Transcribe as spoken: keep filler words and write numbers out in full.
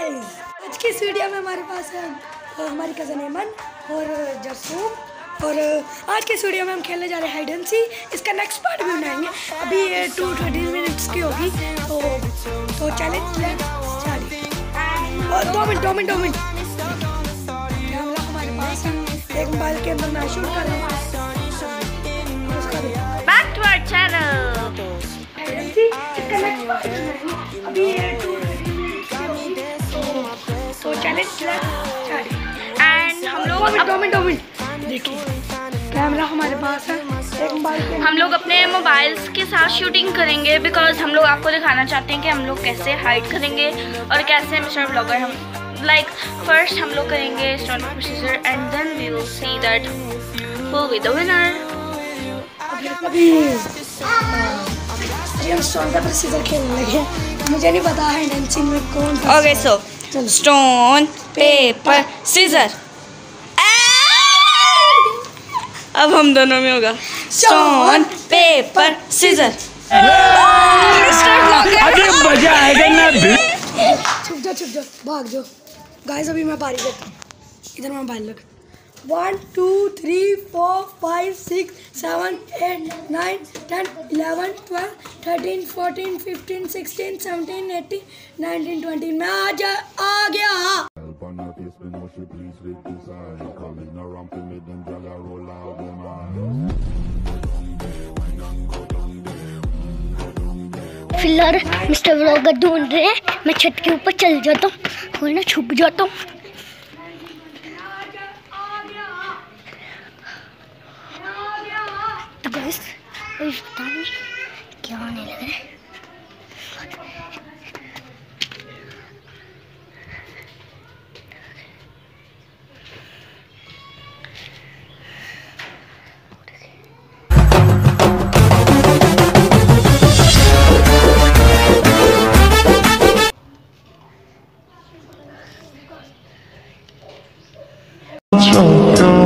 Guys, आज की इस वीडियो में हमारे पास है हमारी कज़न एमन और जर्सू। और आज के इस वीडियो में हम खेलने जा रहे हैं हाइड एंड सी। इसका नेक्स्ट पार्ट भी बनाएंगे। अभी ये टू थर्टी मिनट्स की होगी, तो तो चैलेंज और दो मिनट दो मिनट दो मिनट कैमरा हमारे पास है। एक मोबाइल के अंदर मैं शूट कर रहा हूँ। Back to our channel. Hide and seek इसका नेक्स्ट पार्ट बनाएंगे। अभी ये टू थर्टी मिनट्स की होगी, तो तो चैलेंज एंड हम लोग दो मिनट दो मिनट देखिए कैमरा हमारे पास है। एक मोबाइल के हम लोग अपने मोबाइल्स के साथ शूटिंग करेंगे बिकॉज हम लोग आपको दिखाना चाहते हैं कि हम लोग कैसे हाइड करेंगे और कैसे मिस्टर व्लॉगर हम लाइक फर्स्ट हम लोग करेंगे stone paper scissor and then we will see that who will be the winner. अभी हम स्टोन पेपर सीजर खेलने लगे। मुझे नहीं पता हाइड एंड सी में कौन। Okay so stone paper scissor. अब हम दोनों में होगा स्टोन पेपर सीजर। अरे मजा आएगा ना। छुप जा छुप जा भाग जाओ। गाइस अभी मैं बारी करता हूँ। इधर मैं मोबाइल लग one two three four five six seven eight nine ten eleven twelve thirteen fourteen fifteen sixteen seventeen eighteen nineteen twenty मैं आ जा आ गया। फिलहाल मिस्टर व्लॉगर ढूंढ रहे हैं। मैं छत के ऊपर चल जाता हूँ और ना छुप जाता हूँ। तो बस पता नहीं क्या होने लग रहा है। Don't